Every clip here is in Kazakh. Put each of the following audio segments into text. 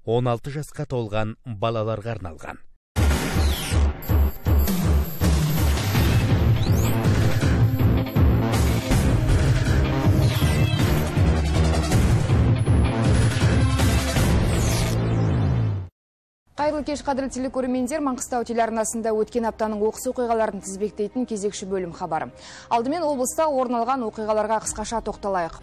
16 жасқа толған балаларға арналған. Қайырлы кеш, қадірлі телекөрермендер. Маңғыстау телеарнасында өткен аптаның оқыс оқиғаларын тізбектейтін кезекші бөлім хабары. Алдымен облыста орын алған оқиғаларға қысқаша тоқталайық.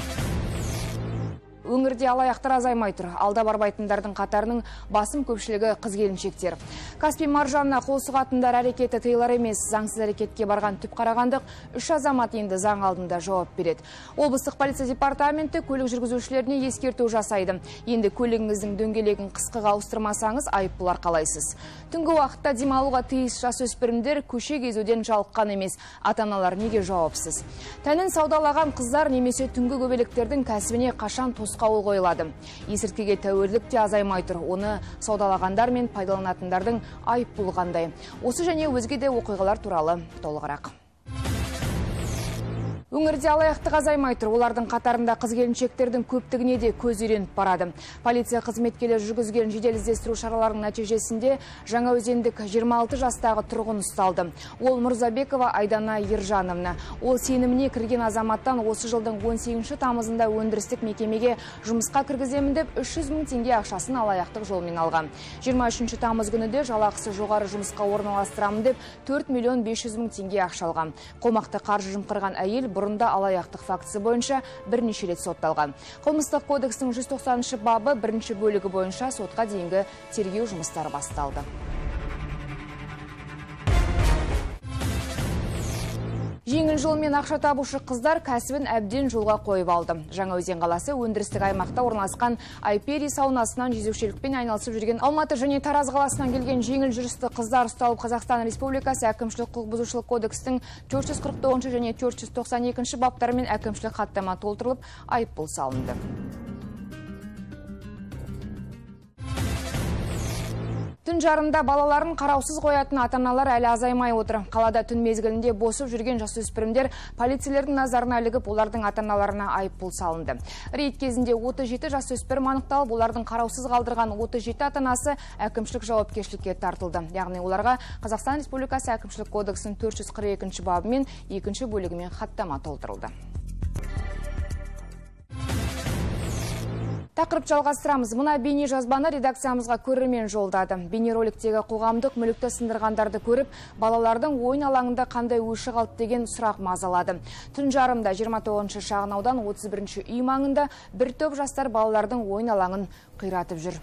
Өңірде алаяқтар азаймай тұр. Алда барбайтындардың қатарының басым көпшілігі қыз-келіншектер. Каспий маржанына қол сұғатындар әрекеті тыйылар емес. Заңсыз әрекетке барған түпқарағандық 3 азамат енді заң алдында жауап береді. Облыстық полиция департаменті көлік жүргізушілеріне ескерту жасайды. Енді көлігіңіздің дөңгелегін қысқыға ауыстырмасаңыз айыппұл арқалайсыз. Түнгі уақытта демалуға тиіс жасөспірімдер көше кезуден жалыққан емес. Ата-аналар неге жауапсыз? Тәнін саудалаған қыздар немесе түнгі көбелектердің кәсібіне қашан тосқауыл қойылады? Есірткіге тәуелділік те азаймай тұр. Оны саудалағандар мен пайдаланатындардың айыппұлы қандай? Осы және өзге де оқиғалар туралы толығырақ. Өңірде алаяқтық азаймай тұр. Олардың қатарында қыз-келіншектердің көптігіне де көз үйреніп барады. Полиция қызметкерлері жүргізген жедел іздестіру шараларының нәтижесінде Жаңаөзендік 26 жастағы тұрғын ұсталды. Ол Мұрзабекова Айдана Ержановна. Ол сеніміне кірген азаматтан осы жылдың 18 тамызында өндірістік мекемеге жұмысқа кіргіземін деп 300 мың теңге ақшасын алаяқтық жолмен алған. 23 тамыз күні де жалақысы жоғары жұмысқа орналастырамын деп 4 миллион 500 мың теңге ақша алған. Қомақты қаржы жымқырған әйел бұрында алаяқтық фактісі бойынша бірнеше рет сотталған. Қылмыстық кодекстің 190 бабы 1 бөлігі бойынша сотқа дейінгі тергеу жұмыстары басталды. Жеңіл жолмен ақша табушы қыздар кәсібін әбден жолға қойып алды. Жаңаөзен қаласы өндірістік аймақта орналасқан Айпери саунасынан жүзушілікпен айналысып жүрген Алматы және Тараз қаласынан келген жеңіл жүрісті қыздар ұсталып, Қазақстан Республикасы әкімшілік құқық бұзушылық кодекстің 449 және 492 баптарымен әкімшілік хаттама толтырылып, айыппұл салынды. Түн жарымда балаларын қараусыз қоятын ата-аналар әлі азаймай отыр. Қалада түн мезгілінде босып жүрген жасөспірімдер полицейлердің назарына ілігіп, олардың ата-аналарына айыппұл салынды. Рейд кезінде 37 жасөспірім анықталып, олардың қараусыз қалдырған 37 ата-анасы әкімшілік жауапкершілікке тартылды. Яғни оларға Қазақстан Республикасы әкімшілік кодексінің 442 бабымен 2 бөлігімен хаттама толтырылды. Тақырып жалғастырамыз. Мұна бейне жазбаны редакциямызға көрермен жолдады. Бейнероликтегі қоғамдық мүлікті сындырғандарды көріп, балалардың ойын алаңында қандай өші қалды деген сұрақ мазалады. Түн жарымда 29 шағын аудан 31 үй маңында бір топ жастар балалардың ойын алаңын қиратып жүр.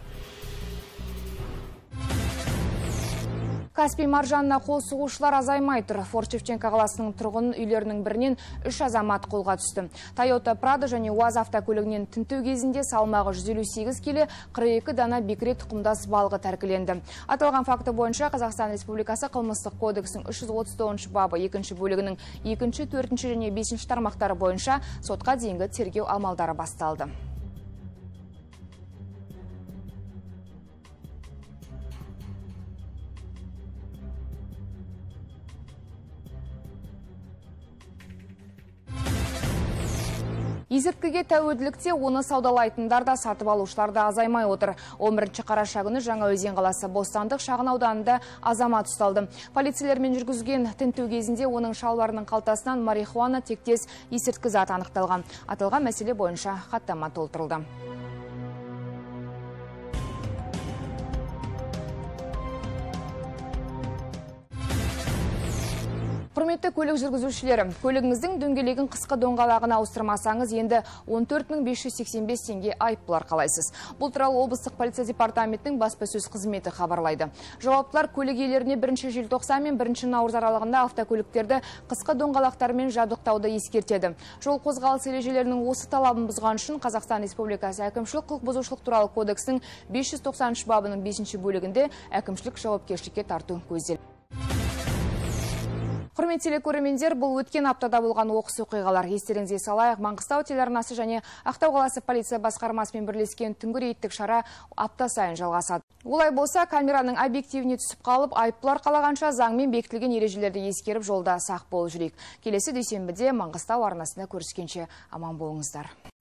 Каспий маржанына қол сұғушылар азаймай тұр. Форт Шевченко қаласының тұрғын үйлерінің бірінен 3 азамат қолға түсті. Toyota Prado және УАЗ автокөлігінен тінту кезінде салмағы 158 келі 42 дана бекіре тұқымдас балығы тәркіленді. Аталған факті бойынша Қазақстан Республикасы қылмыстық кодексінің 339 бабы 2 бөлігінің 2, 4 және 5 тармақтары бойынша сотқа дейінгі тергеу амалдары басталды. Есірткіге тәуелділікте оны саудалайтындар да сатып алушылар да азаймай отыр. 11 қараша күні Жаңаөзен қаласы Бостандық шағын ауданында азамат ұсталды. Полицейлермен жүргізген тінту кезінде оның шалбарының қалтасынан марихуана тектес есірткі зат анықталған. Аталған мәселе бойынша хаттама толтырылды. Құрметті көлік жүргізушілері, көлігіңіздің дөңгелегін қысқы доңғалағына ауыстырмасаңыз, енді 14.585 теңге айыппұл арқалайсыз. Бұл туралы облыстық полиция департаментінің баспасөз қызметі хабарлайды. Жауаптылар көлік иелеріне 1 желтоқсан мен 1 наурыз аралығында автокөліктерді қысқы доңғалақтармен жабдықтауды ескертеді. Жол қозғалыс ережелерінің осы талабын бұзған үшін Қазақстан Республикасы әкімшілік құқық бұзушылық туралы кодексінің 593 бабының 5 бөлігінде әкімшілік жауапкершілікке тарту көзделген. Құрметті телекөрермендер, бұл өткен аптада болған оқыс оқиғалар. Естеріңізге салайық, Маңғыстау телеарнасы және Ақтау қаласы полиция басқармасымен бірлескен түнгі рейдтік шара апта сайын жалғасады. Олай болса, камераның объективіне түсіп қалып, айыппұл арқалағанша заңмен бекітілген ережелерді ескеріп жолда сақ болып жүрейік. Келесі дүйсенбіде Маңғыстау арнасында көріскенше аман болыңыздар.